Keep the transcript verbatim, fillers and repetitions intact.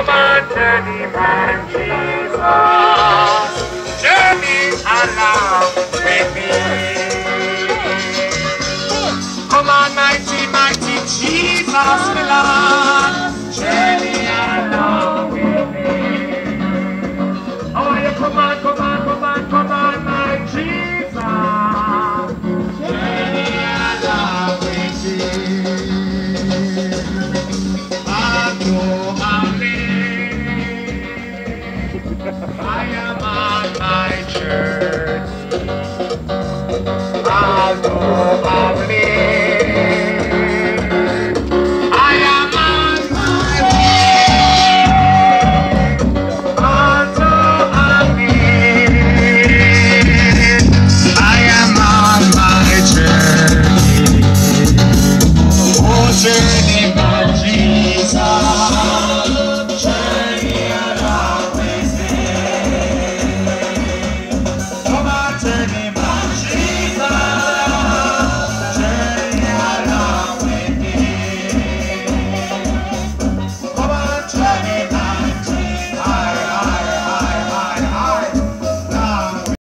come on, journeyman Jesus, journey along with me. Come on, mighty, mighty Jesus, the Lord, journey along with me. Oh, you come on, come on, come on, come on, my Jesus, journey along with me. I am on my church. I'll go